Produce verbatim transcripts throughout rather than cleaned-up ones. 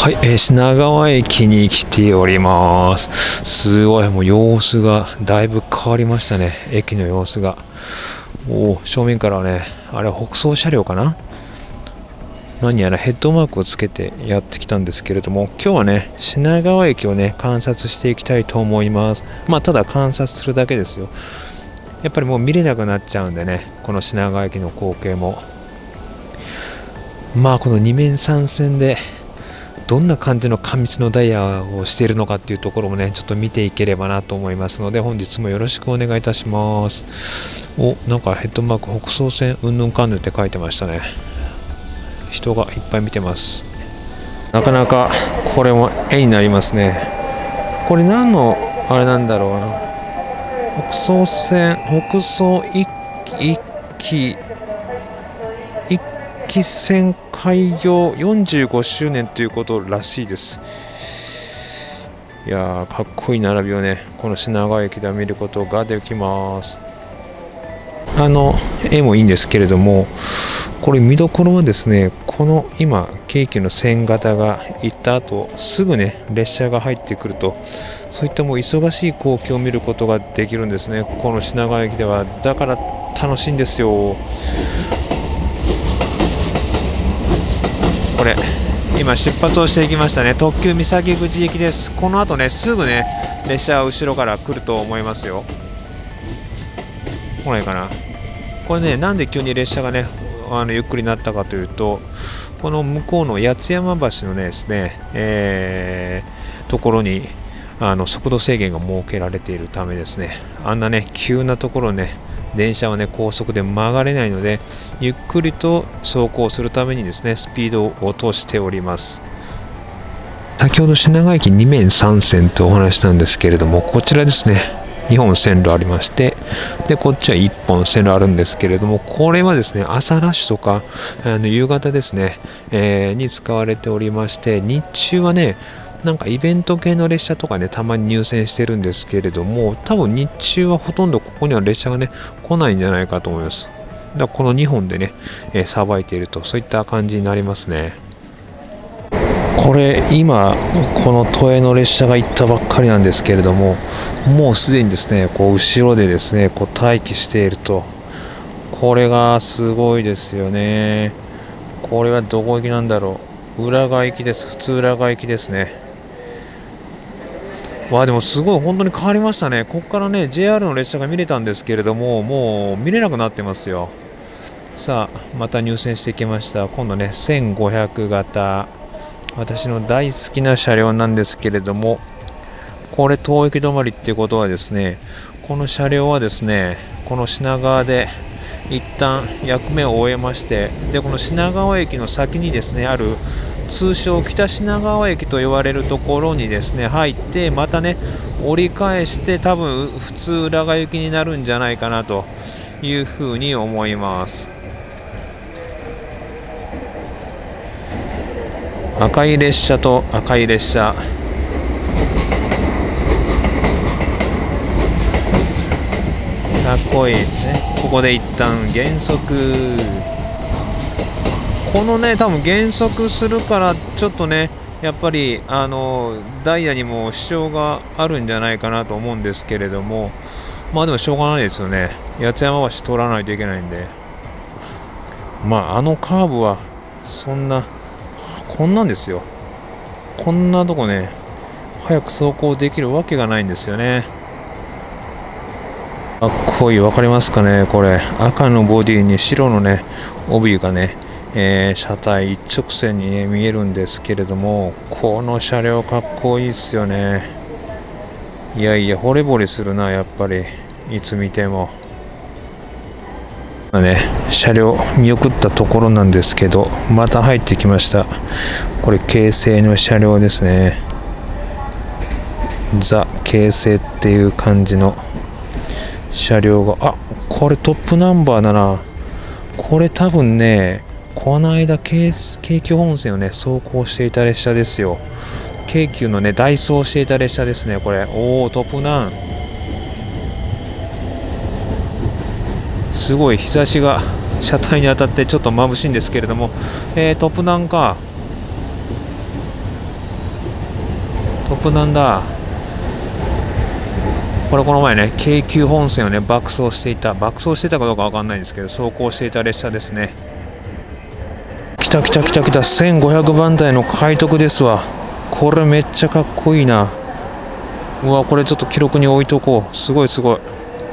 はい、えー、品川駅に来ております。すごい、もう様子がだいぶ変わりましたね。駅の様子が。おお、正面からはね、あれは北総車両かな。何やらヘッドマークをつけてやってきたんですけれども、今日はね、品川駅をね、観察していきたいと思います。まあ、ただ観察するだけですよ。やっぱりもう見れなくなっちゃうんでね、この品川駅の光景も。まあ、このに面さん線で、どんな感じの過密のダイヤをしているのかっていうところもね、ちょっと見ていければなと思いますので、本日もよろしくお願いいたします。お、なんかヘッドマーク、北総線うんぬんかんぬんって書いてましたね。人がいっぱい見てます。なかなかこれも絵になりますね。これ何のあれなんだろうな。北総線、北総一期、一期線開業よんじゅうごしゅうねんということらしいです。いやー、かっこいい並びをね、この品川駅では見ることができます。あの絵もいいんですけれども、これ見どころはですね、この今京急の線型が行った後すぐね列車が入ってくると、そういったもう忙しい光景を見ることができるんですね、この品川駅では。だから楽しいんですよ。これ今出発をしていきましたね。特急三崎口行きです。この後ねすぐね列車は後ろから来ると思いますよ。来ないかな。これね、なんで急に列車がねあのゆっくりになったかというと、この向こうの八ツ山橋のねですね、えー、ところにあの速度制限が設けられているためですね。あんなね急なところね電車はね高速で曲がれないので、ゆっくりと走行するためにですねスピードを落としております。先ほど品川駅に面さん線とお話したんですけれども、こちらですねにほん線路ありまして、でこっちはいっぽん線路あるんですけれども、これはですね朝ラッシュとかあの夕方ですね、えー、に使われておりまして、日中はねなんかイベント系の列車とかねたまに入線してるんですけれども、多分日中はほとんどここには列車がね来ないんじゃないかと思います。だからこのにほんでねさば、えー、いていると、そういった感じになりますね。これ今この都営の列車が行ったばっかりなんですけれども、もうすでにですねこう後ろでですねこう待機していると、これがすごいですよね。これはどこ行きなんだろう。浦賀行きです。普通浦賀行きですね。わあ、でもすごい本当に変わりましたね。ここからね ジェイアール の列車が見れたんですけれども、もう見れなくなってますよ。さあまた入線してきました。今度ねせんごひゃく型、私の大好きな車両なんですけれども、これ当駅止まりっていうことはですね、この車両はですねこの品川で一旦役目を終えまして、でこの品川駅の先にですねある通称北品川駅と言われるところにですね入って、またね折り返して多分普通浦賀行きになるんじゃないかなというふうに思います。赤い列車と赤い列車、かっこいいね。ここで一旦減速。このね多分減速するからちょっとねやっぱりあのダイヤにも支障があるんじゃないかなと思うんですけれども、まあでもしょうがないですよね。八ツ山橋通らないといけないんで、まああのカーブはそんなこんなんですよ。こんなとこね早く走行できるわけがないんですよね。かっこいい、わかりますかね。これ赤のボディに白のね帯がね、えー、車体一直線に、ね、見えるんですけれども、この車両かっこいいっすよね。いやいや惚れ惚れするな、やっぱりいつ見ても。まあね、車両見送ったところなんですけど、また入ってきました。これ京成の車両ですね。ザ・京成っていう感じの車両が、あ、これトップナンバーだな。これ多分ねこの間京急本線をね走行していた列車ですよ。京急のね代走していた列車ですねこれ。おお、トップナン。すごい日差しが車体に当たってちょっと眩しいんですけれども、えー、トップナンか。 特段だ。これこの前ね、京急本線をね、爆走していた、爆走していたかどうかわかんないんですけど、走行していた列車ですね。来た来た来た来た、せんごひゃくばん台の快特ですわ。これめっちゃかっこいいな。うわ、これちょっと記録に置いとこう。すごいすごい。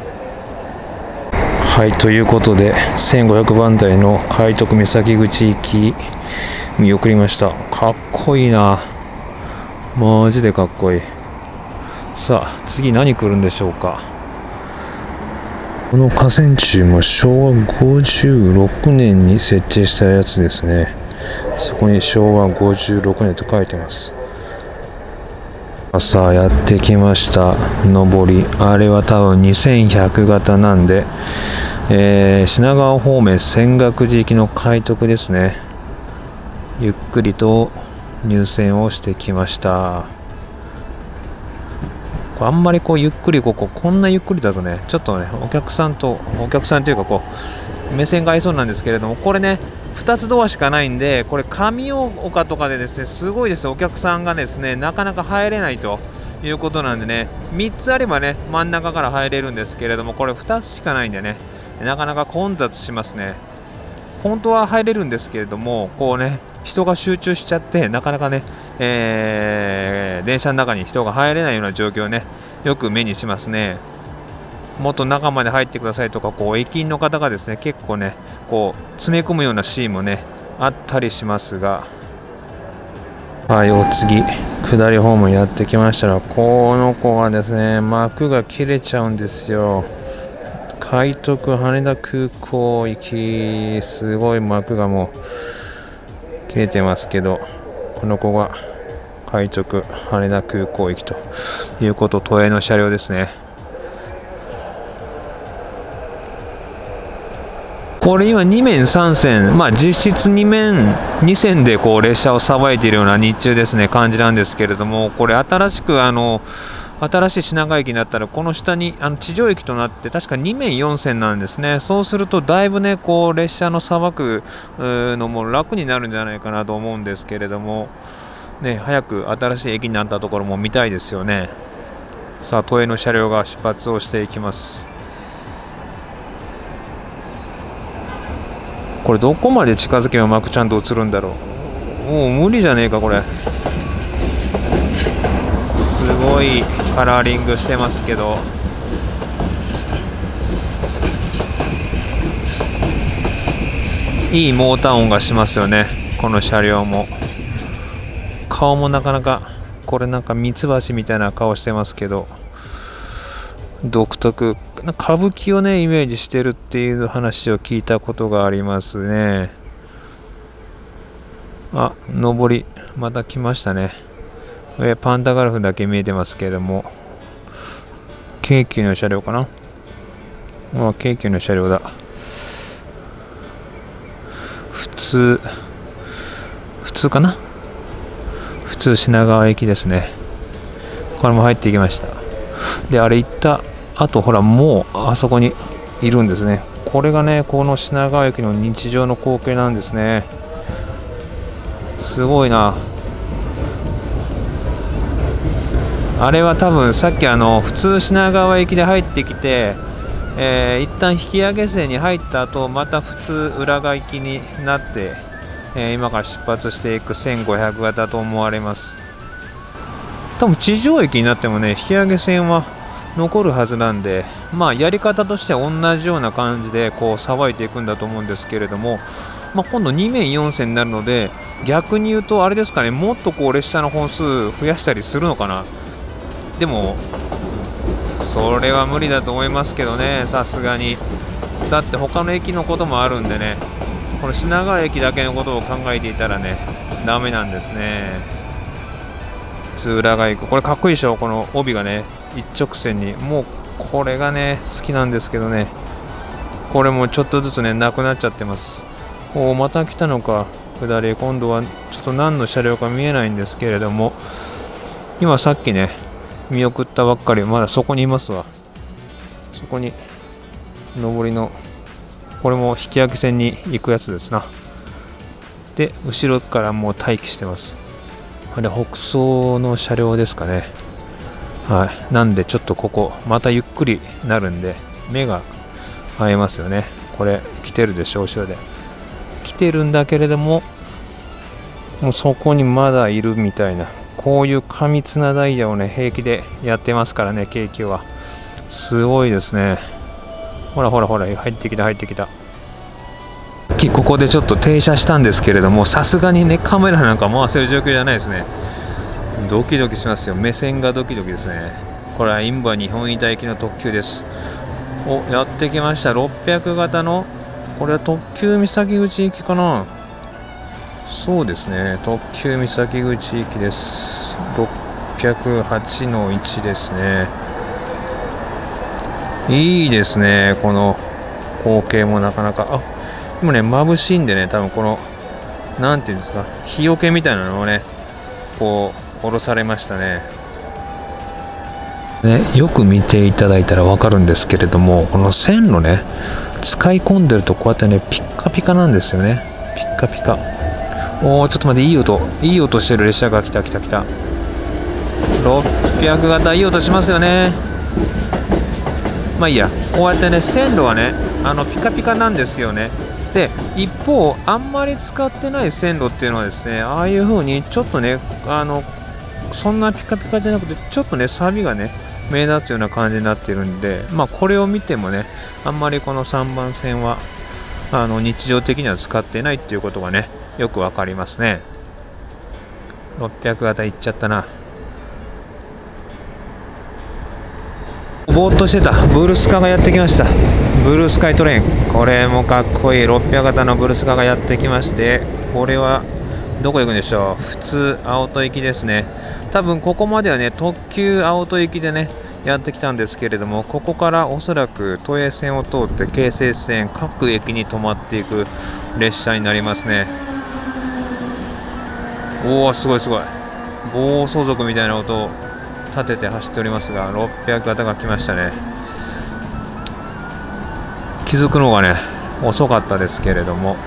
はい、ということで、せんごひゃくばん台の快特三崎口行き、見送りました。かっこいいな。マジでかっこいい。さあ次何来るんでしょうか。この河川柱もしょうわごじゅうろくねんに設置したやつですね。そこにしょうわごじゅうろくねんと書いてます。さあやってきました。上り、あれは多分にせんひゃく型なんで、えー、品川方面泉岳寺行きの快特ですね。ゆっくりと入線をしてきました。あんまりこうゆっくりこここんなゆっくりだとね、ちょっとねお客さんとお客さんというかこう目線が合いそうなんですけれども、これねふたつドアしかないんで、これ上岡とかでですねすごいです。お客さんがですねなかなか入れないということなんでね、みっつあればね真ん中から入れるんですけれども、これふたつしかないんでね、なかなか混雑しますね。本当は入れるんですけれども、こうね人が集中しちゃってなかなかね、えー、電車の中に人が入れないような状況をねよく目にしますね。もっと中まで入ってくださいとか、こう駅員の方がですね結構ねこう詰め込むようなシーンもねあったりしますが、はい、お次下りホームやってきましたら、この子はですね幕が切れちゃうんですよ。快特羽田空港行き、すごい幕がもう切れてますけど、この子が快特羽田空港行きということ、都営の車両ですね。これ今に面さん線、まあ実質に面に線でこう列車をさばいているような日中ですね感じなんですけれども、これ新しくあの新しい品川駅になったらこの下にあの地上駅となって確かに面よん線なんですね。そうするとだいぶねこう列車のさばくのも楽になるんじゃないかなと思うんですけれどもね、早く新しい駅になったところも見たいですよね。さあ都営の車両が出発をしていきます。これどこまで近づけば幕ちゃんと映るんだろう。もう無理じゃねえかこれ。すごいカラーリングしてますけど、いいモーター音がしますよねこの車両も。顔もなかなかこれなんかミツバチみたいな顔してますけど、独特歌舞伎をねイメージしてるっていう話を聞いたことがありますね。あ、上りまた来ましたね。上パンタグラフだけ見えてますけれども、京急の車両かな。あ、京急の車両だ。普通普通かな。普通品川駅ですね。これも入っていきました。であれ行ったあとほらもうあそこにいるんですね。これがねこの品川駅の日常の光景なんですね。すごいな。あれは多分さっきあの普通品川駅で入ってきて、えー、一旦引き上げ線に入った後また普通裏側行きになって、えー、今から出発していくせんごひゃく型と思われます。多分地上駅になってもね引き上げ線は残るはずなんで、まあやり方としては同じような感じでこうさばいていくんだと思うんですけれども、まあ、今度に面よん線になるので、逆に言うとあれですかね、もっとこう列車の本数増やしたりするのかな。でもそれは無理だと思いますけどね、さすがに。だって他の駅のこともあるんでね、この品川駅だけのことを考えていたらねダメなんですね。普通裏側行く、これかっこいいでしょ、この帯がね一直線に、もうこれがね好きなんですけどね、これもちょっとずつねなくなっちゃってます。おお、また来たのか下り。今度はちょっと何の車両か見えないんですけれども、今さっきね見送ったばっかり、まだそこにいますわ。そこに上りのこれも引き上げ線に行くやつですな。で後ろからもう待機してます。 これ北総の車両ですかね。はい、なんでちょっとここまたゆっくりなるんで目が合いますよね。これ来てるでしょ、後ろで来てるんだけれども、もうそこにまだいるみたいな、こういう過密なダイヤをね平気でやってますからね、京急はすごいですね。ほらほらほら、入ってきた入ってきた。ここでちょっと停車したんですけれども、さすがにねカメラなんか回せる状況じゃないですね。ドキドキしますよ、目線がドキドキですね。これはインバ日本医大行きの特急です。お、やってきました。ろっぴゃく型の、これは特急三崎口行きかな。そうですね、特急三崎口行きです。ろっぴゃくはちのいちですね。いいですね、この光景もなかなか。あ、今ね眩しいんでね、多分このなんていうんですか、日よけみたいなのをねこう下ろされましたね。ね、よく見ていただいたら分かるんですけれども、この線路ね使い込んでるとこうやってねピッカピカなんですよね。ピッカピカ。おー、ちょっと待って、いい音いい音してる列車が来た来た来た。ろっぴゃく型いい音しますよね。まあいいや、こうやってね線路はねあのピカピカなんですよね。で一方あんまり使ってない線路っていうのはですね、ああいう風にちょっとねあのそんなピカピカじゃなくてちょっとね錆がね目立つような感じになっているんで、まあこれを見てもねあんまりこのさんばん線はあの日常的には使ってないっていうことがねよくわかりますね。ろっぴゃく型いっちゃったな。ぼーっとしてたブルスカがやってきました。ブルースカイトレイン、これもかっこいいろっぴゃく型のブルスカがやってきまして、これはどこ行くんでしょう。普通青戸行きですね。多分ここまではね特急青戸行きでねやってきたんですけれども、ここからおそらく都営線を通って京成線各駅に止まっていく列車になりますね。おお、すごいすごい、暴走族みたいな音を立てて走っておりますが、ろっぴゃく型が来ましたね。気づくのがね遅かったですけれども、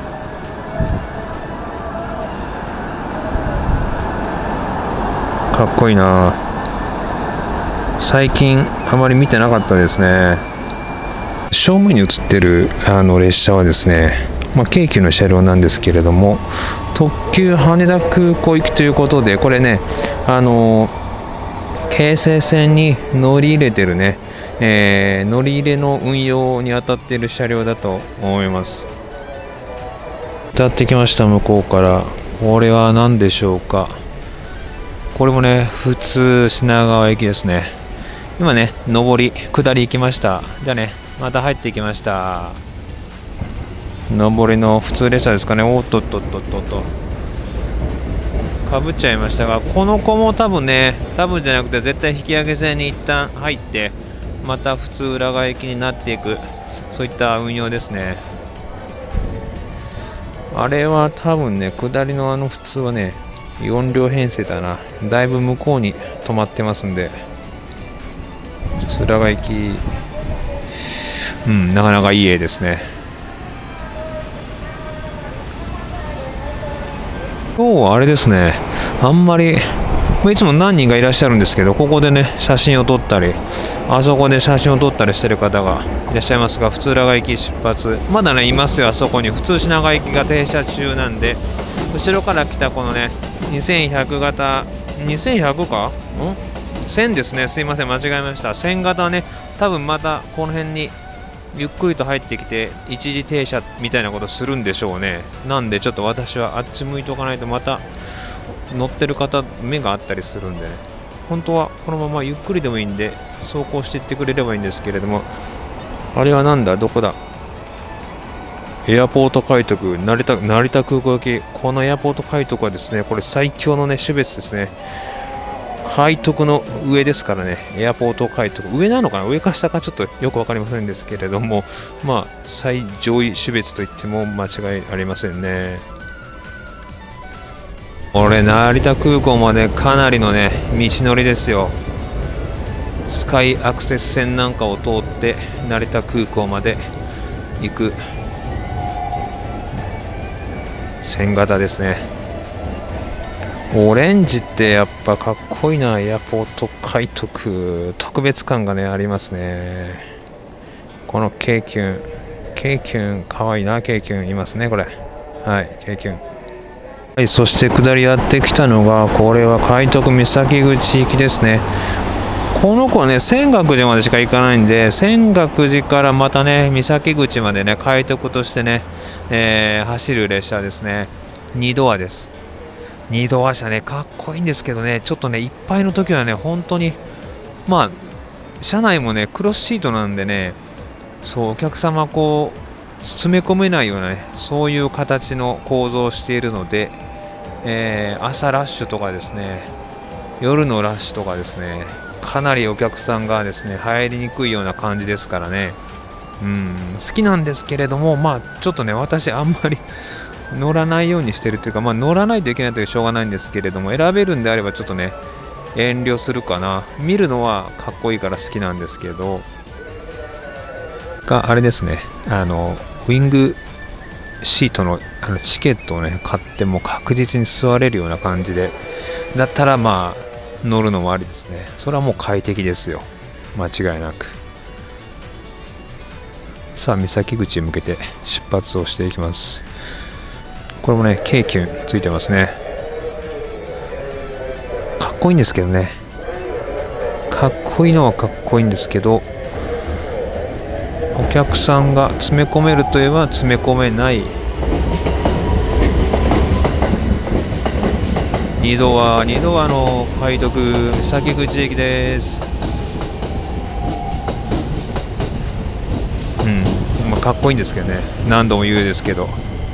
かっこいいな。最近あまり見てなかったですね。正面に映ってるあの列車はですね、まあ、京急の車両なんですけれども、特急羽田空港行きということで、これねあの京成線に乗り入れてるね、えー、乗り入れの運用に当たっている車両だと思います。渡ってきました、向こうから。これは何でしょうか。これもね普通品川駅ですね。今ね上り下り行きました。じゃあねまた入ってきました。上りの普通列車ですかね。おっとっとっとっとっとかぶっちゃいましたが、この子も多分ね多分じゃなくて絶対引き上げ線に一旦入ってまた普通浦賀行きになっていく、そういった運用ですね。あれは多分ね下りのあの普通はねよん両編成だな。だいぶ向こうに止まってますんで、浦賀行き、うん、なかなかいい絵ですね。今日はあれですね、あんまりいつも何人かいらっしゃるんですけど、ここでね写真を撮ったりあそこで写真を撮ったりしてる方がいらっしゃいますが、普通浦賀行き出発まだねいますよ。あそこに普通品川行きが停車中なんで、後ろから来たこのねにせんひゃく型、にせんひゃくかんせんですね、すいません間違えました。せん型ね多分またこの辺にゆっくりと入ってきて一時停車みたいなことするんでしょうね。なんでちょっと私はあっち向いておかないとまた乗ってる方目があったりするんでね、本当はこのままゆっくりでもいいんで走行していってくれればいいんですけれども、あれはなんだ、どこだ、エアポート開拓成田、成田空港行き。このエアポート開拓はですねこれ最強のね種別ですね。開拓の上ですからね、エアポート開拓上なのかな、上か下かちょっとよく分かりませんですけれども、まあ最上位種別といっても間違いありませんね。これ成田空港までかなりのね道のりですよ。スカイアクセス線なんかを通って成田空港まで行く線型ですね。 オレンジってやっぱかっこいいな。エアポート快特、特別感がねありますね。この京急京急かわいいな。京急いますねこれ。はい、京急。はい、そして下りやってきたのが、これは快特三崎口行きですね。この子はね泉岳寺までしか行かないんで、泉岳寺からまたね三崎口までね快特としてね、えー、走る列車ですね。にドアです。にドア車ねかっこいいんですけどね、ちょっとねいっぱいの時はね本当にまあ車内もねクロスシートなんでね、そうお客様こう詰め込めないようなねそういう形の構造をしているので、えー、朝ラッシュとかですね、夜のラッシュとかですね、かなりお客さんがですね入りにくいような感じですからね、うん好きなんですけれども、まあちょっとね私あんまり乗らないようにしてるというか、まあ乗らないといけないというしょうがないんですけれども、選べるんであればちょっとね遠慮するかな。見るのはかっこいいから好きなんですけど、があれですね、あのウィングシートのあのチケットをね買っても確実に座れるような感じでだったらまあ乗るのもありですね。それはもう快適ですよ、間違いなく。さあ三崎口へ向けて出発をしていきます。これもね京急ついてますね。かっこいいんですけどね、かっこいいのはかっこいいんですけど、お客さんが詰め込めるといえば詰め込めない。にドアにドアの快特三崎口駅です。うん、まあ、かっこいいんですけどね、何度も言うですけど。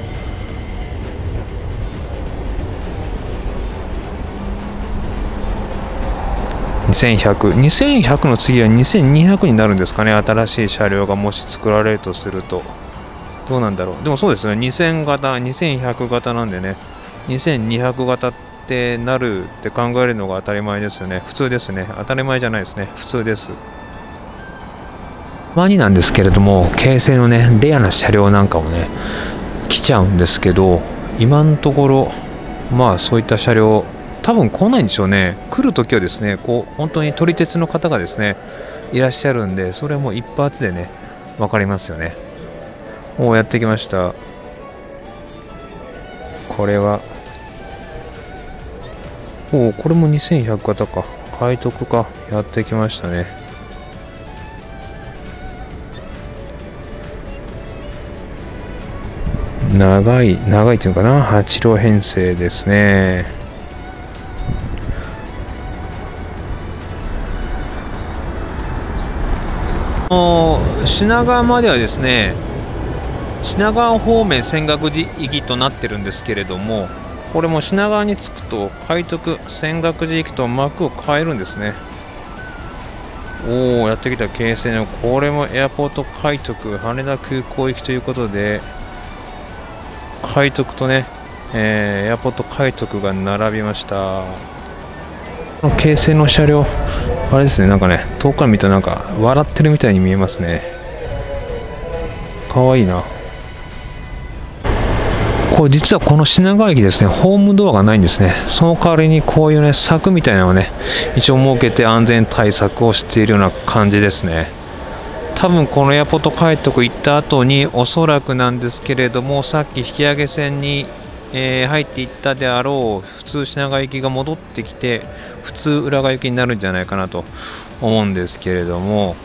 にせんひゃく、にせんひゃくの次はにせんにひゃくになるんですかね、新しい車両がもし作られるとすると。どうなんだろう。でもそうですね、にせん型、にせんひゃく型なんでね、にせんにひゃく型ってなるって考えるのが当たり前ですよね。普通ですね。当たり前じゃないですね。普通です。たまになんですけれども、京成のね、レアな車両なんかもね、来ちゃうんですけど、今のところ、まあそういった車両、多分来ないんでしょうね。来るときはですね、こう本当に撮り鉄の方がですねいらっしゃるんで、それも一発でね分かりますよね。もうやってきました。これはおお、これもにせんひゃく型か、快特か、やってきましたね。長い長いっていうのかな、はち両編成ですね。品川まではですね、品川方面泉岳寺行きとなってるんですけれども、これも品川に着くと快特泉岳寺行きと幕を変えるんですね。おお、やってきた京成の、これもエアポート快特羽田空港行きということで、快特とね、えー、エアポート快特が並びました。この京成の車両、あれですね、なんかね、遠くから見たらなんか笑ってるみたいに見えますね。かわいいな。これ実はこの品川駅ですね、ホームドアがないんですね。その代わりにこういうね、柵みたいなのをね、一応設けて安全対策をしているような感じですね。多分このエアポート快特行った後に、おそらくなんですけれども、さっき引き上げ線に、えー、入っていったであろう普通品川行きが戻ってきて、普通浦賀行きになるんじゃないかなと思うんですけれども、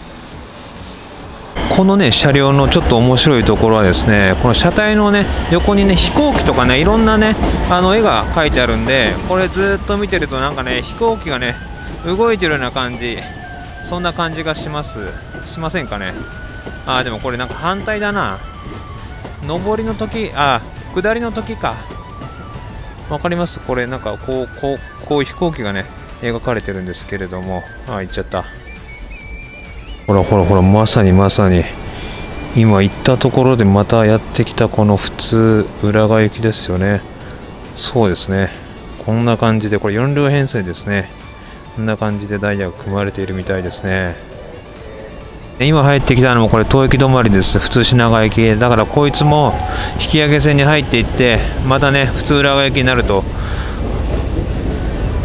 このね車両のちょっと面白いところはですね、この車体のね横にね飛行機とかね、いろんなねあの絵が描いてあるんで、これずっと見てるとなんかね飛行機がね動いてるような感じ、そんな感じがしますしませんかね。あーでもこれなんか反対だな、上りの時、あ下りの時か、わかります。これなんかこうこうこういう飛行機がね描かれてるんですけれども、あ行っちゃった。ほらほらほら、まさにまさに今行ったところでまたやってきたこの普通浦賀行きですよね。そうですね、こんな感じで、これよん両編成ですね。こんな感じでダイヤが組まれているみたいですね。今入ってきたのもこれ東駅止まりです。普通品川行きだから、こいつも引き上げ線に入っていって、またね普通浦賀行きになると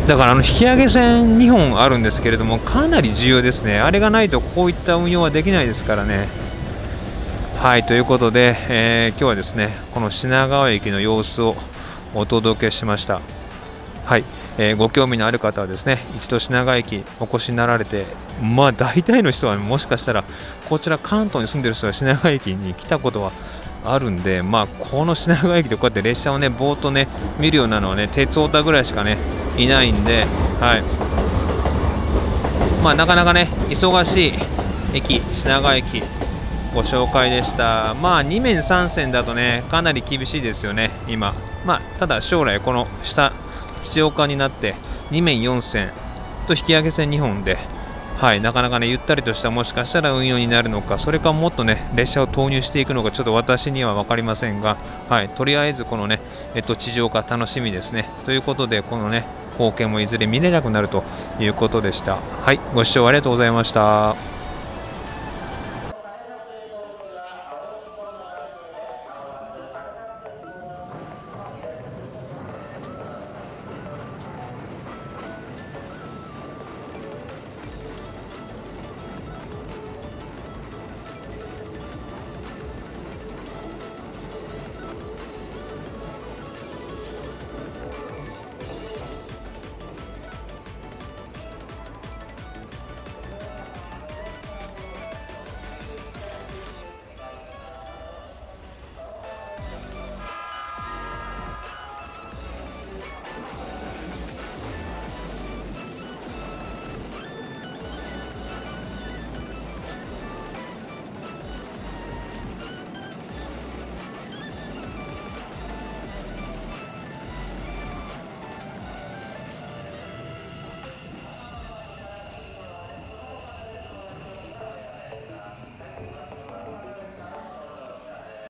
だからあの引き上げ線にほんあるんですけれども、かなり重要ですね。あれがないとこういった運用はできないですからね。はい、ということで、えー、今日はですねこの品川駅の様子をお届けしました。はい、えー、ご興味のある方はですね一度品川駅お越しになられて、まあ大体の人はもしかしたらこちら関東に住んでる人は品川駅に来たことはあるんで、まあこの品川駅でこうやって列車をねぼーっとね見るようなのはね鉄オタぐらいしかねいないんで、はい、まあなかなかね忙しい駅、品川駅ご紹介でした。まあに面さん線だとねかなり厳しいですよね今。まあただ将来この下地上化になってに面よん線と引き上げ線にほんで、はい、なかなかねゆったりとしたもしかしたら運用になるのか、それかもっとね列車を投入していくのかちょっと私には分かりませんが、はい、とりあえずこのね、えっと、地上化楽しみですね。ということでこのね光景もいずれ見れなくなるということでした。はい、ご視聴ありがとうございました。